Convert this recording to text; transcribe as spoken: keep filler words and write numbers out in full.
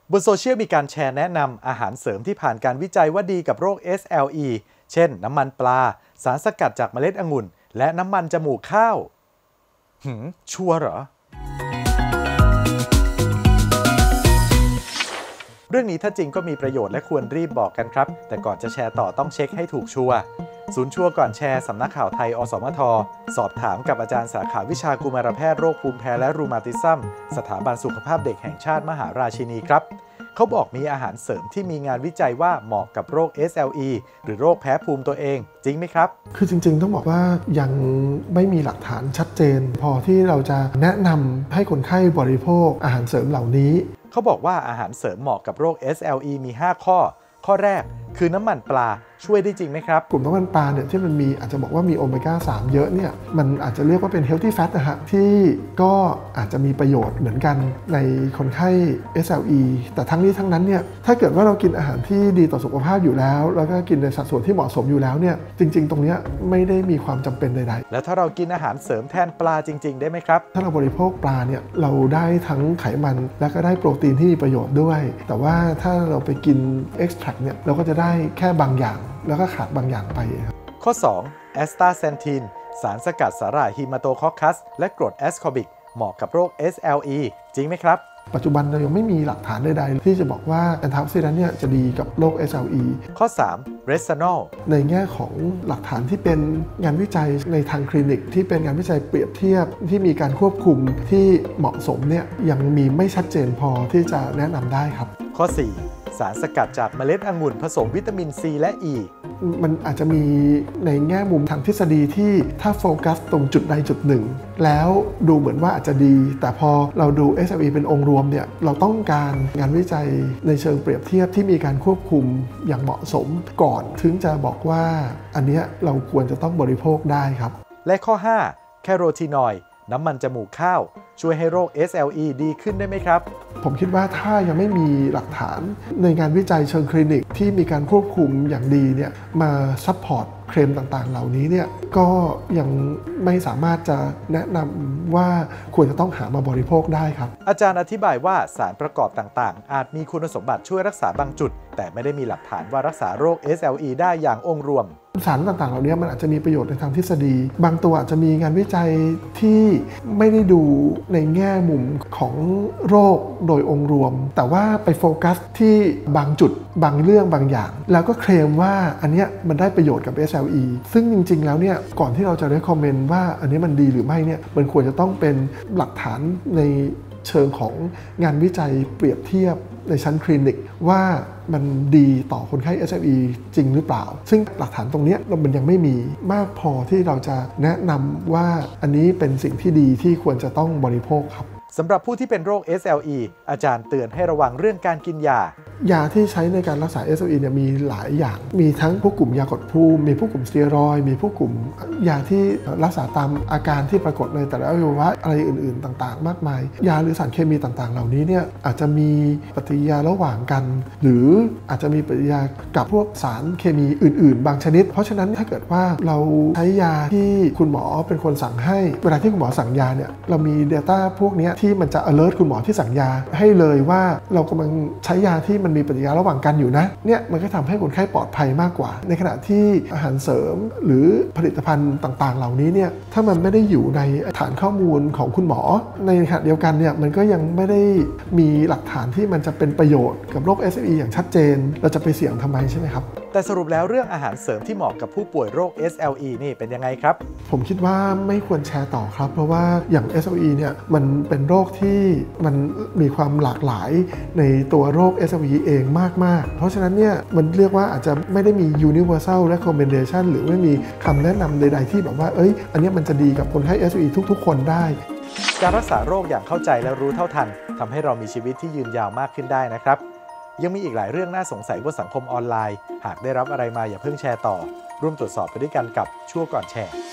บนโซเชียลมีการแชร์แนะนำอาหารเสริมที่ผ่านการวิจัยว่าดีกับโรค เอส แอล อี เช่นน้ำมันปลาสารสกัดจากเมล็ดองุ่นและน้ำมันจมูกข้าวหืมชัวร์เหรอเรื่องนี้ถ้าจริงก็มีประโยชน์และควรรีบบอกกันครับแต่ก่อนจะแชร์ต่อต้องเช็คให้ถูกชัวร์ศูนย์ชัวร์ก่อนแชร์สำนักข่าวไทยอสมทสอบถามกับอาจารย์สาขาวิชากุมารแพทย์โรคภูมิแพ้และรูมาติซึมสถาบันสุขภาพเด็กแห่งชาติมหาราชินีครับเขาบอกมีอาหารเสริมที่มีงานวิจัยว่าเหมาะกับโรค เอส แอล อี หรือโรคแพ้ภูมิตัวเองจริงไหมครับคือจริงๆต้องบอกว่ายังไม่มีหลักฐานชัดเจนพอที่เราจะแนะนำให้คนไข้บริโภคอาหารเสริมเหล่านี้เขาบอกว่าอาหารเสริมเหมาะกับโรค เอส แอล อี มีห้าข้อข้อแรกคือน้ำมันปลาช่วยได้จริงไหมครับกลุ่มน้ำมันปลาเนี่ยที่มันมีอาจจะบอกว่ามีโอเมก้าสามเยอะเนี่ยมันอาจจะเรียกว่าเป็น healthy fat นะฮะที่ก็อาจจะมีประโยชน์เหมือนกันในคนไข้ เอส แอล อี แต่ทั้งนี้ทั้งนั้นเนี่ยถ้าเกิดว่าเรากินอาหารที่ดีต่อสุขภาพอยู่แล้วแล้วก็กินในสัดส่วนที่เหมาะสมอยู่แล้วเนี่ยจริงๆตรงนี้ไม่ได้มีความจำเป็นใดๆแล้วถ้าเรากินอาหารเสริมแทนปลาจริงๆได้ไหมครับถ้าเราบริโภคปลาเนี่ยเราได้ทั้งไขมันและก็ได้โปรตีนที่มีประโยชน์ด้วยแต่ว่าถ้าเราไปกิน extract เนี่ยเราก็จะได้แค่บางอย่างแล้วก็ขาดบางอย่างไปครับข้อสองแอสตาเซนทินสารสกัดสาหร่ายฮีมาโตคอคคัสและกรดแอสคอบิกเหมาะกับโรค เอส แอล อี จริงไหมครับปัจจุบันเรายังไม่มีหลักฐานใดๆที่จะบอกว่าแอนตี้ออกซิแดนต์เนี่ยจะดีกับโรค เอส แอล อีข้อสามเรสซานอลในแง่ของหลักฐานที่เป็นงานวิจัยในทางคลินิกที่เป็นงานวิจัยเปรียบเทียบที่มีการควบคุมที่เหมาะสมเนี่ยยังมีไม่ชัดเจนพอที่จะแนะนำได้ครับข้อสี่สารสกัดจากเมล็ดองุ่นผสมวิตามินซีและ E มันอาจจะมีในแง่มุมทางทฤษฎีที่ถ้าโฟกัสตรงจุดใดจุดหนึ่งแล้วดูเหมือนว่าอาจจะดีแต่พอเราดู เอส แอล อี เป็นองค์รวมเนี่ยเราต้องการงานวิจัยในเชิงเปรียบเทียบที่มีการควบคุมอย่างเหมาะสมก่อนถึงจะบอกว่าอันนี้เราควรจะต้องบริโภคได้ครับและข้อห้าแคโรทีนอยด์น้ำมันจมูกข้าวช่วยให้โรค เอส แอล อี ดีขึ้นได้ไหมครับผมคิดว่าถ้ายังไม่มีหลักฐานในงานวิจัยเชิงคลินิกที่มีการควบคุมอย่างดีเนี่ยมาซัพพอร์ตเคลมต่างๆเหล่านี้เนี่ยก็ยังไม่สามารถจะแนะนำว่าควรจะต้องหามาบริโภคได้ครับอาจารย์อธิบายว่าสารประกอบต่างๆอาจมีคุณสมบัติช่วยรักษาบางจุดแต่ไม่ได้มีหลักฐานว่ารักษาโรค เอส แอล อี ได้อย่างองค์รวมสารต่างๆเหล่านี้มันอาจจะมีประโยชน์ในทางทฤษฎีบางตัวอาจจะมีงานวิจัยที่ไม่ได้ดูในแง่มุมของโรคโดยองค์รวมแต่ว่าไปโฟกัสที่บางจุดบางเรื่องบางอย่างแล้วก็เคลมว่าอันนี้มันได้ประโยชน์กับ เอส แอล อี ซึ่งจริงๆแล้วเนี่ยก่อนที่เราจะ recommend ว่าอันนี้มันดีหรือไม่เนี่ยมันควรจะต้องเป็นหลักฐานในเชิงของงานวิจัยเปรียบเทียบในชั้นคลินิกว่ามันดีต่อคนไข้ เอส แอล อี จริงหรือเปล่าซึ่งหลักฐานตรงนี้มันยังไม่มีมากพอที่เราจะแนะนำว่าอันนี้เป็นสิ่งที่ดีที่ควรจะต้องบริโภคครับสำหรับผู้ที่เป็นโรค เอส แอล อี อาจารย์เตือนให้ระวังเรื่องการกินยายาที่ใช้ในการรักษา เอส แอล อี เนี่ยมีหลายอย่างมีทั้งพวกกลุ่มยากดภูมิมีพวกกลุ่มสเตียรอยด์มีพวกกลุ่มยาที่รักษาตามอาการที่ปรากฏในแต่ละอวัยวะอะไรอื่นๆต่างๆมากมายยาหรือสารเคมีต่างๆเหล่านี้เนี่ยอาจจะมีปฏิกิริยาระหว่างกันหรืออาจจะมีปฏิกิริยากับพวกสารเคมีอื่นๆบางชนิดเพราะฉะนั้นถ้าเกิดว่าเราใช้ยาที่คุณหมอเป็นคนสั่งให้เวลาที่คุณหมอสั่งยาเนี่ยเรามี data พวกนี้ที่มันจะ alert คุณหมอที่สั่งยาให้เลยว่าเรากำลังใช้ยาที่มันมีปฏิกิริยาระหว่างกันอยู่นะเนี่ยมันก็ทำให้คนไข้ปลอดภัยมากกว่าในขณะที่อาหารเสริมหรือผลิตภัณฑ์ต่างๆเหล่านี้เนี่ยถ้ามันไม่ได้อยู่ในฐานข้อมูลของคุณหมอในขณะเดียวกันเนี่ยมันก็ยังไม่ได้มีหลักฐานที่มันจะเป็นประโยชน์กับโรค เอส แอล อี อย่างชัดเจนเราจะไปเสี่ยงทำไมใช่ไหมครับแต่สรุปแล้วเรื่องอาหารเสริมที่เหมาะกับผู้ป่วยโรค เอส แอล อี นี่เป็นยังไงครับผมคิดว่าไม่ควรแชร์ต่อครับเพราะว่าอย่าง เอส แอล อี เนี่ยมันเป็นโรคที่มันมีความหลากหลายในตัวโรค เอส แอล อี เองมากๆเพราะฉะนั้นเนี่ยมันเรียกว่าอาจจะไม่ได้มี universal recommendation หรือไม่มีคำแนะนำใดๆที่แบบว่าเอ้ยอันนี้มันจะดีกับคนไข้ เอส แอล อี ทุกๆคนได้การรักษาโรคอย่างเข้าใจและรู้เท่าทันทำให้เรามีชีวิตที่ยืนยาวมากขึ้นได้นะครับยังมีอีกหลายเรื่องน่าสงสัยบนสังคมออนไลน์หากได้รับอะไรมาอย่าเพิ่งแชร์ต่อร่วมตรวจสอบไปด้วยกันกับชั่วก่อนแชร์